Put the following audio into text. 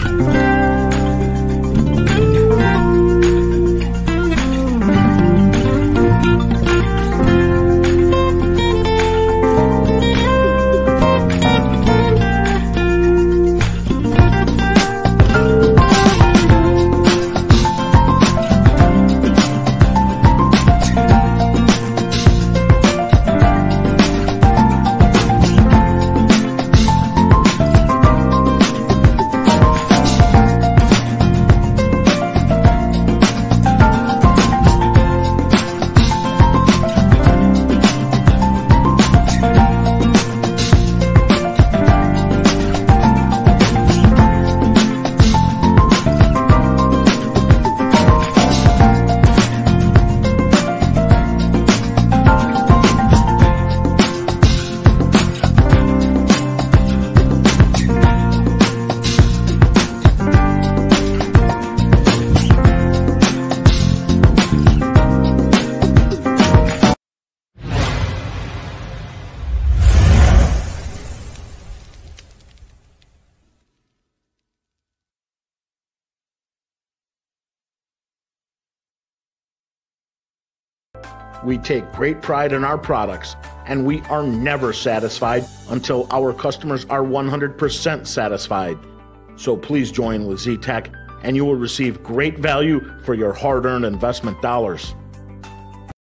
We take great pride in our products, and we are never satisfied until our customers are 100% satisfied. So please join with Z-Tech, and you will receive great value for your hard-earned investment dollars.